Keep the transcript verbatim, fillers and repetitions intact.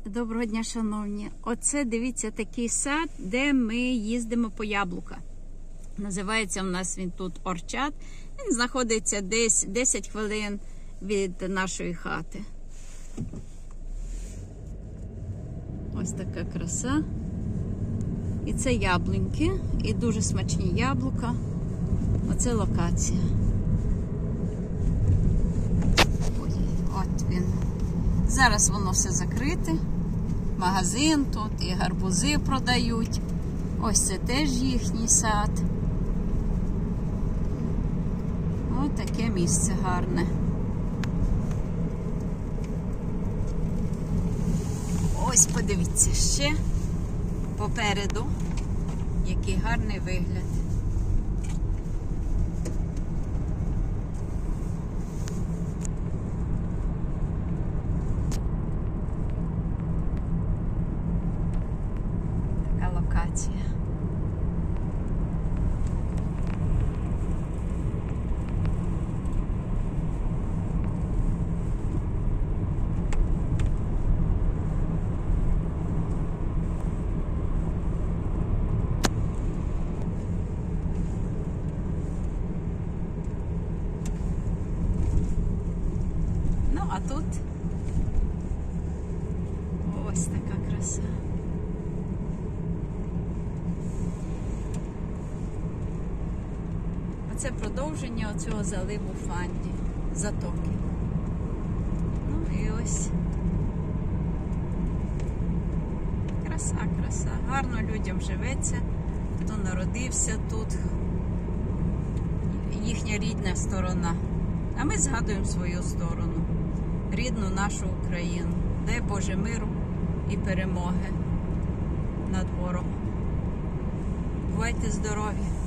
Доброго дня, шановні. Оце, дивіться, такий сад, де ми їздимо по яблука. Називається у нас він тут Орчат. Він знаходиться десь десять хвилин від нашої хати. Ось така краса. І це яблуньки, і дуже смачні яблука. Оце локація. Ой, от він. Зараз воно все закрите. Магазин тут, і гарбузи продають. Ось це теж їхній сад. Ось таке місце гарне. Ось подивіться ще попереду, який гарний вигляд. Локація. Ну, а тут ось така краса. Це продовження оцього заливу Фанді, затоки. Ну і ось. Краса, краса. Гарно людям живеться, хто народився тут. Їхня рідна сторона. А ми згадуємо свою сторону. Рідну нашу Україну. Дай Боже миру і перемоги над ворогом. Бувайте здорові!